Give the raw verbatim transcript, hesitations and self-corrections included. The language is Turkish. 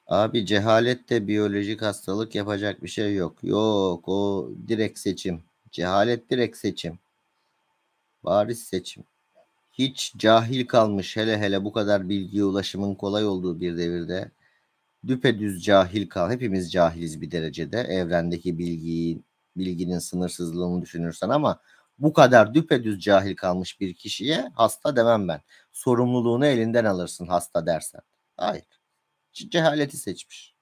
Abi cehalette biyolojik hastalık yapacak bir şey yok. Yok, o direkt seçim. Cehalet direkt seçim. Bariz seçim. Hiç cahil kalmış, hele hele bu kadar bilgiye ulaşımın kolay olduğu bir devirde düpedüz cahil kal. Hepimiz cahiliz bir derecede. Evrendeki bilgiyi, bilginin sınırsızlığını düşünürsen, ama bu kadar düpedüz cahil kalmış bir kişiye hasta demem ben. Sorumluluğunu elinden alırsın hasta dersen. Hayır. Cehaleti seçmiş.